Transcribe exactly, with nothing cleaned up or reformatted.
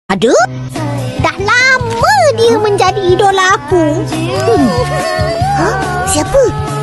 Ada? Dah lama dia menjadi idola aku. Hmm. Ha? Siapa?